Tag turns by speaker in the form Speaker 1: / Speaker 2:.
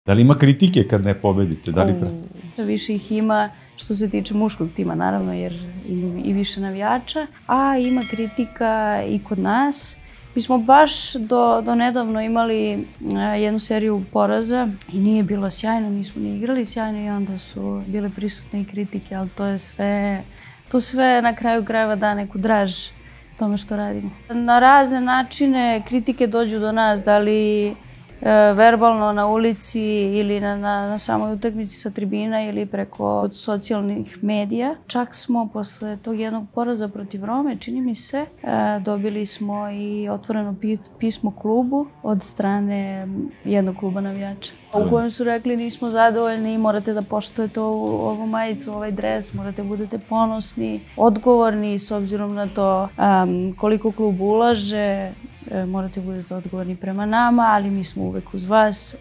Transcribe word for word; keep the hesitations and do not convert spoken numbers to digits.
Speaker 1: Da li ima kritike kad ne pobedite? Da li pra...
Speaker 2: Više ih ima što se tiče muškog tima, naravno, jer ima i više navijača, a ima kritika i kod nas. Mi smo baš do, do nedavno imali jednu seriju poraza i nije bilo sjajno, nismo ni igrali sjajno i onda su bile prisutne i kritike, ali to je sve, to sve na kraju krajeva da neku draž tome što radimo. Na razne načine kritike dođu do nas, da li verbalno na ulici ili na, na, na samoj utakmici sa tribina ili preko socijalnih medija. Čak smo posle tog jednog poraza protiv Rome, čini mi se, dobili smo i otvoreno pismo klubu od strane jednog kluba navijača, u kojem su rekli nismo zadovoljni, morate da poštujete ovu, ovu majicu, ovaj dres, morate budete ponosni, odgovorni s obzirom na to um, koliko klub ulaže, morate budete odgovorni prema nama, ali mi smo uvek uz vas.